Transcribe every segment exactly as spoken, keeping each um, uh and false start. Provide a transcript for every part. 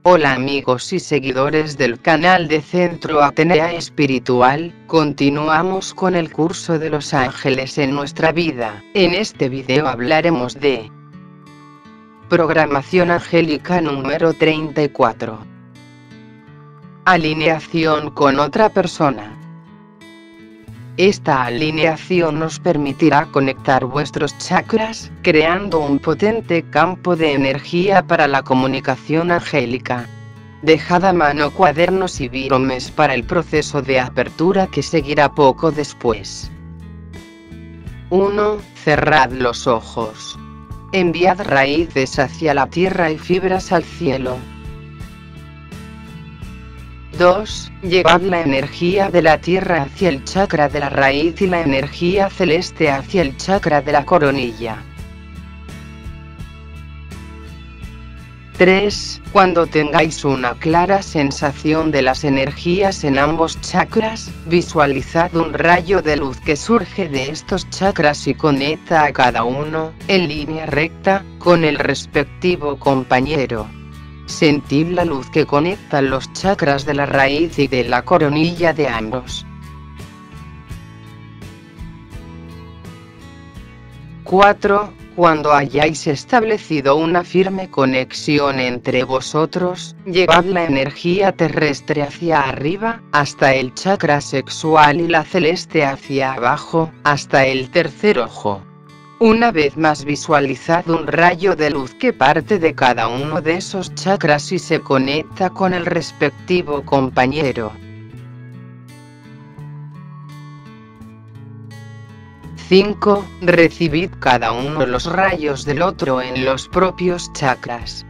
Hola amigos y seguidores del canal de Centro Atenea Espiritual, continuamos con el curso de los ángeles en nuestra vida. En este video hablaremos de programación angélica número treinta y cuatro. Alineación con otra persona. Esta alineación nos permitirá conectar vuestros chakras, creando un potente campo de energía para la comunicación angélica. Dejad a mano cuadernos y biromes para el proceso de apertura que seguirá poco después. uno. Cerrad los ojos. Enviad raíces hacia la tierra y fibras al cielo. dos. Llevad la energía de la tierra hacia el chakra de la raíz y la energía celeste hacia el chakra de la coronilla. tres. Cuando tengáis una clara sensación de las energías en ambos chakras, visualizad un rayo de luz que surge de estos chakras y conecta a cada uno, en línea recta, con el respectivo compañero. Sentid la luz que conecta los chakras de la raíz y de la coronilla de ambos. cuatro. Cuando hayáis establecido una firme conexión entre vosotros, llevad la energía terrestre hacia arriba, hasta el chakra sexual y la celeste hacia abajo, hasta el tercer ojo. Una vez más visualizad un rayo de luz que parte de cada uno de esos chakras y se conecta con el respectivo compañero. cinco. Recibid cada uno los rayos del otro en los propios chakras.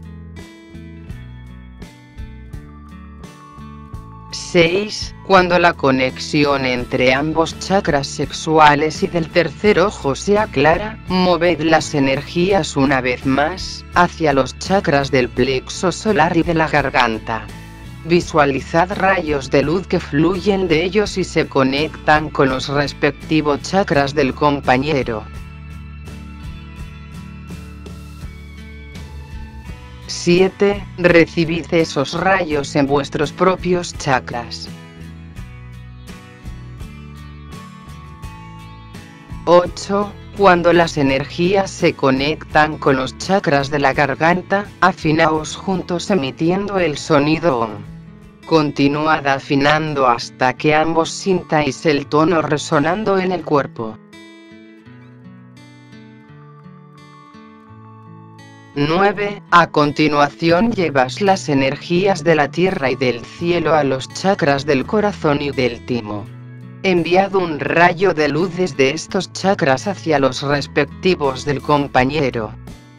seis. Cuando la conexión entre ambos chakras sexuales y del tercer ojo sea clara, moved las energías una vez más, hacia los chakras del plexo solar y de la garganta. Visualizad rayos de luz que fluyen de ellos y se conectan con los respectivos chakras del compañero. siete. Recibid esos rayos en vuestros propios chakras. ocho. Cuando las energías se conectan con los chakras de la garganta, afinaos juntos emitiendo el sonido OM. Continuad afinando hasta que ambos sintáis el tono resonando en el cuerpo. nueve. A continuación llevas las energías de la tierra y del cielo a los chakras del corazón y del timo. Enviad un rayo de luz desde estos chakras hacia los respectivos del compañero.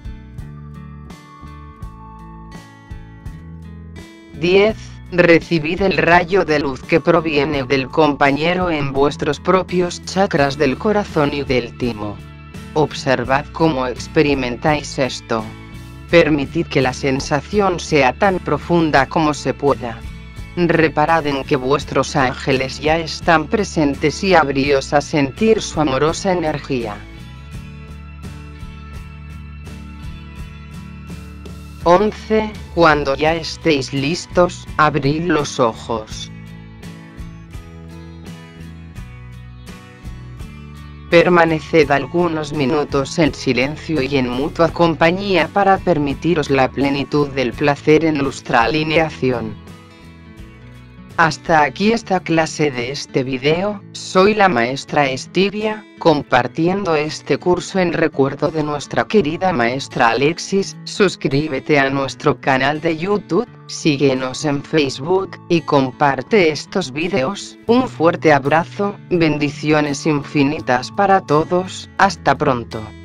diez. Recibid el rayo de luz que proviene del compañero en vuestros propios chakras del corazón y del timo. Observad cómo experimentáis esto. Permitid que la sensación sea tan profunda como se pueda. Reparad en que vuestros ángeles ya están presentes y abríos a sentir su amorosa energía. once. Cuando ya estéis listos, abrid los ojos. Permaneced algunos minutos en silencio y en mutua compañía para permitiros la plenitud del placer en nuestra alineación. Hasta aquí esta clase de este video. Soy la maestra Estiria, compartiendo este curso en recuerdo de nuestra querida maestra Alexis. Suscríbete a nuestro canal de YouTube, síguenos en Facebook, y comparte estos videos. Un fuerte abrazo, bendiciones infinitas para todos, hasta pronto.